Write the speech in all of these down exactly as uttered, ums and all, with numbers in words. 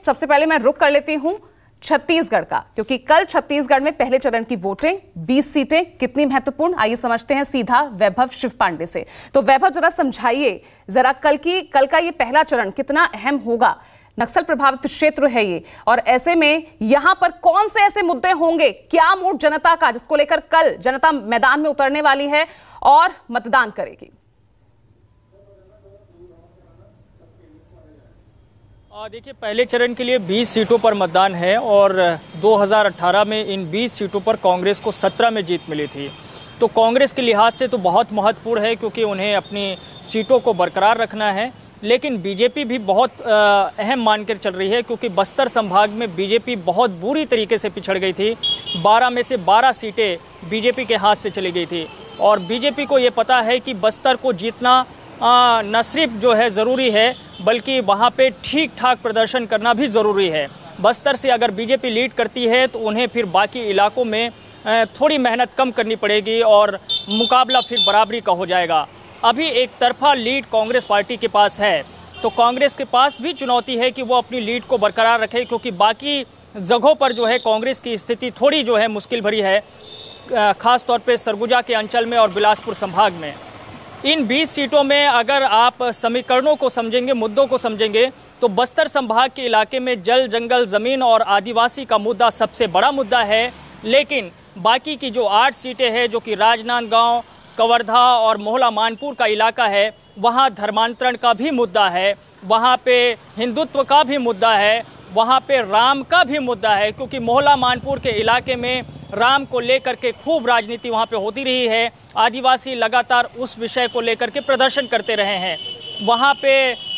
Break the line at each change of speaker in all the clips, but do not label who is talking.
सबसे पहले मैं रुक कर लेती हूं छत्तीसगढ़ का, क्योंकि कल छत्तीसगढ़ में पहले चरण की वोटिंग, बीस सीटें कितनी महत्वपूर्ण, आइए समझते हैं सीधा वैभव शिव पांडे से। तो वैभव जरा समझाइए जरा कल की कल का ये पहला चरण कितना अहम होगा। नक्सल प्रभावित क्षेत्र है ये, और ऐसे में यहां पर कौन से ऐसे मुद्दे होंगे, क्या मूड जनता का जिसको लेकर कल जनता मैदान में उतरने वाली है और मतदान करेगी।
देखिए, पहले चरण के लिए बीस सीटों पर मतदान है और दो हज़ार अठारह में इन बीस सीटों पर कांग्रेस को सत्रह में जीत मिली थी। तो कांग्रेस के लिहाज से तो बहुत महत्वपूर्ण है, क्योंकि उन्हें अपनी सीटों को बरकरार रखना है। लेकिन बीजेपी भी बहुत अहम मानकर चल रही है, क्योंकि बस्तर संभाग में बीजेपी बहुत बुरी तरीके से पिछड़ गई थी। बारह में से बारह सीटें बीजेपी के हाथ से चली गई थी, और बीजेपी को ये पता है कि बस्तर को जीतना आ, न सिर्फ जो है ज़रूरी है, बल्कि वहाँ पे ठीक ठाक प्रदर्शन करना भी ज़रूरी है। बस्तर से अगर बीजेपी लीड करती है तो उन्हें फिर बाकी इलाकों में थोड़ी मेहनत कम करनी पड़ेगी और मुकाबला फिर बराबरी का हो जाएगा। अभी एक तरफा लीड कांग्रेस पार्टी के पास है, तो कांग्रेस के पास भी चुनौती है कि वो अपनी लीड को बरकरार रखे, क्योंकि बाकी जगहों पर जो है कांग्रेस की स्थिति थोड़ी जो है मुश्किल भरी है, ख़ास तौर पे सरगुजा के अंचल में और बिलासपुर संभाग में। इन बीस सीटों में अगर आप समीकरणों को समझेंगे, मुद्दों को समझेंगे, तो बस्तर संभाग के इलाके में जल, जंगल, ज़मीन और आदिवासी का मुद्दा सबसे बड़ा मुद्दा है। लेकिन बाकी की जो आठ सीटें हैं, जो कि राजनांदगांव, कवर्धा और मोहला मानपुर का इलाका है, वहाँ धर्मांतरण का भी मुद्दा है, वहाँ पे हिंदुत्व का भी मुद्दा है, वहाँ पे राम का भी मुद्दा है, क्योंकि मोहला मानपुर के इलाके में राम को लेकर के खूब राजनीति वहाँ पे होती रही है। आदिवासी लगातार उस विषय को लेकर के प्रदर्शन करते रहे हैं। वहाँ पे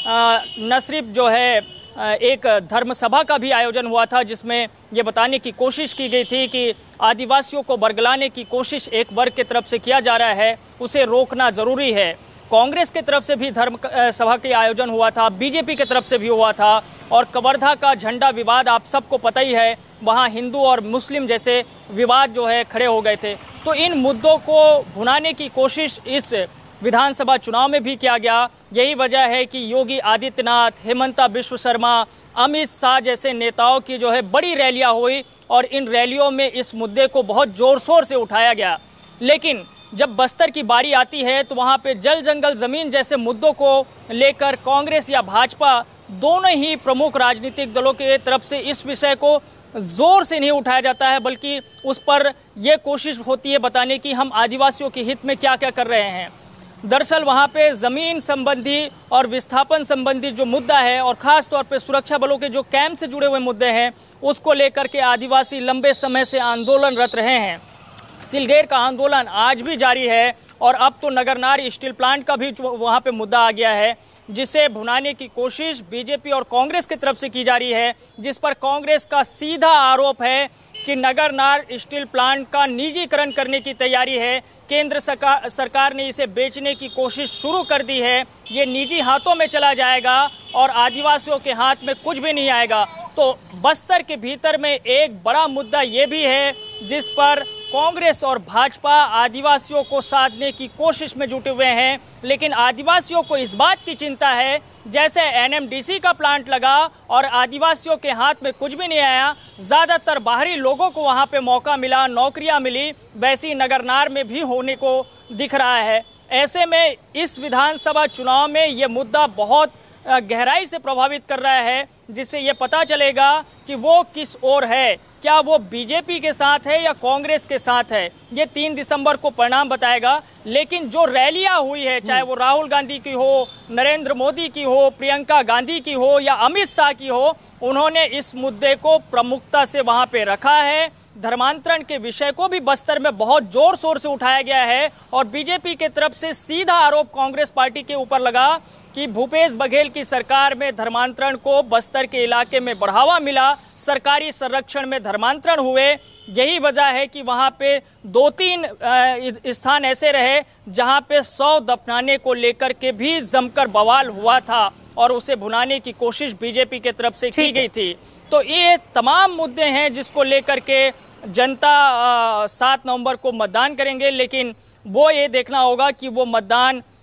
न सिर्फ जो है एक धर्म सभा का भी आयोजन हुआ था, जिसमें ये बताने की कोशिश की गई थी कि आदिवासियों को बरगलाने की कोशिश एक वर्ग की तरफ से किया जा रहा है, उसे रोकना ज़रूरी है। कांग्रेस की तरफ से भी धर्म सभा के आयोजन हुआ था, बीजेपी की तरफ से भी हुआ था, और कवर्धा का झंडा विवाद आप सबको पता ही है, वहाँ हिंदू और मुस्लिम जैसे विवाद जो है खड़े हो गए थे। तो इन मुद्दों को भुनाने की कोशिश इस विधानसभा चुनाव में भी किया गया। यही वजह है कि योगी आदित्यनाथ, हेमंता बिश्व शर्मा, अमित शाह जैसे नेताओं की जो है बड़ी रैलियां हुई, और इन रैलियों में इस मुद्दे को बहुत ज़ोर शोर से उठाया गया। लेकिन जब बस्तर की बारी आती है तो वहाँ पे जल, जंगल, ज़मीन जैसे मुद्दों को लेकर कांग्रेस या भाजपा दोनों ही प्रमुख राजनीतिक दलों के तरफ से इस विषय को ज़ोर से नहीं उठाया जाता है, बल्कि उस पर यह कोशिश होती है बताने की हम आदिवासियों के हित में क्या क्या कर रहे हैं। दरअसल वहाँ पे ज़मीन संबंधी और विस्थापन संबंधी जो मुद्दा है, और ख़ास तौर पे सुरक्षा बलों के जो कैंप से जुड़े हुए मुद्दे हैं, उसको लेकर के आदिवासी लंबे समय से आंदोलनरत रहे हैं। सिलगेर का आंदोलन आज भी जारी है, और अब तो नगरनार स्टील प्लांट का भी वहाँ पे मुद्दा आ गया है, जिसे भुनाने की कोशिश बीजेपी और कांग्रेस की तरफ से की जा रही है, जिस पर कांग्रेस का सीधा आरोप है कि नगरनार स्टील प्लांट का निजीकरण करने की तैयारी है। केंद्र सरकार सरकार ने इसे बेचने की कोशिश शुरू कर दी है, ये निजी हाथों में चला जाएगा और आदिवासियों के हाथ में कुछ भी नहीं आएगा। तो बस्तर के भीतर में एक बड़ा मुद्दा ये भी है, जिस पर कांग्रेस और भाजपा आदिवासियों को साधने की कोशिश में जुटे हुए हैं। लेकिन आदिवासियों को इस बात की चिंता है, जैसे एनएमडीसी का प्लांट लगा और आदिवासियों के हाथ में कुछ भी नहीं आया, ज़्यादातर बाहरी लोगों को वहां पे मौका मिला, नौकरियां मिली, वैसी नगरनार में भी होने को दिख रहा है। ऐसे में इस विधानसभा चुनाव में ये मुद्दा बहुत गहराई से प्रभावित कर रहा है, जिससे ये पता चलेगा कि वो किस ओर है, क्या वो बीजेपी के साथ है या कांग्रेस के साथ है। ये तीन दिसंबर को परिणाम बताएगा। लेकिन जो रैलियां हुई है, चाहे वो राहुल गांधी की हो, नरेंद्र मोदी की हो, प्रियंका गांधी की हो या अमित शाह की हो, उन्होंने इस मुद्दे को प्रमुखता से वहां पे रखा है। धर्मांतरण के विषय को भी बस्तर में बहुत जोर शोर से उठाया गया है, और बीजेपी के तरफ से सीधा आरोप कांग्रेस पार्टी के ऊपर लगा कि भूपेश बघेल की सरकार में धर्मांतरण को बस्तर के इलाके में बढ़ावा मिला, सरकारी संरक्षण में धर्मांतरण हुए। यही वजह है कि वहां पे दो तीन स्थान ऐसे रहे जहां पे सौ दफनाने को लेकर के भी जमकर बवाल हुआ था, और उसे भुनाने की कोशिश बीजेपी के तरफ से की गई थी। तो ये तमाम मुद्दे हैं जिसको लेकर के जनता सात नवंबर को मतदान करेंगे, लेकिन वो ये देखना होगा कि वो मतदान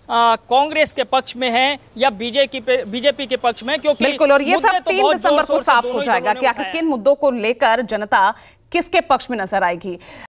कांग्रेस के पक्ष में है या बीजेपी पे बीजेपी के पक्ष में, क्योंकि
बिल्कुल, और ये सब
तो
तीन दिसंबर को साफ हो जाएगा कि आखिर किन मुद्दों को लेकर जनता किसके पक्ष में नजर आएगी।